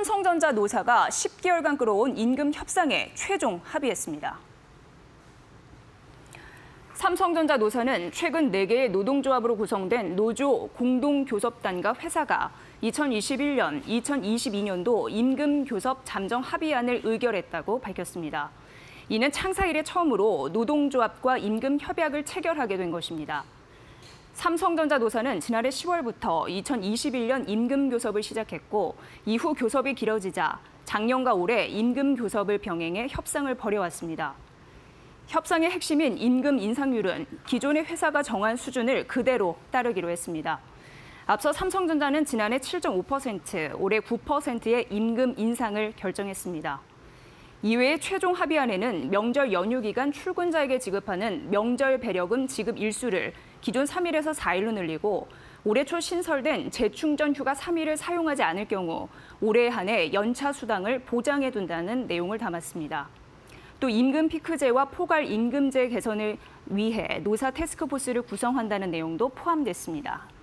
삼성전자 노사가 10개월간 끌어온 임금 협상에 최종 합의했습니다. 삼성전자 노사는 최근 4개의 노동조합으로 구성된 노조 공동교섭단과 회사가 2021년, 2022년도 임금교섭 잠정 합의안을 의결했다고 밝혔습니다. 이는 창사 이래 처음으로 노동조합과 임금 협약을 체결하게 된 것입니다. 삼성전자 노사는 지난해 10월부터 2021년 임금교섭을 시작했고 이후 교섭이 길어지자 작년과 올해 임금교섭을 병행해 협상을 벌여왔습니다. 협상의 핵심인 임금 인상률은 기존의 회사가 정한 수준을 그대로 따르기로 했습니다. 앞서 삼성전자는 지난해 7.5%, 올해 9%의 임금 인상을 결정했습니다. 이외에 최종 합의안에는 명절 연휴 기간 출근자에게 지급하는 명절 배려금 지급 일수를 기존 3일에서 4일로 늘리고 올해 초 신설된 재충전 휴가 3일을 사용하지 않을 경우 올해에 한해 연차 수당을 보장해둔다는 내용을 담았습니다. 또 임금 피크제와 포괄 임금제 개선을 위해 노사 태스크포스를 구성한다는 내용도 포함됐습니다.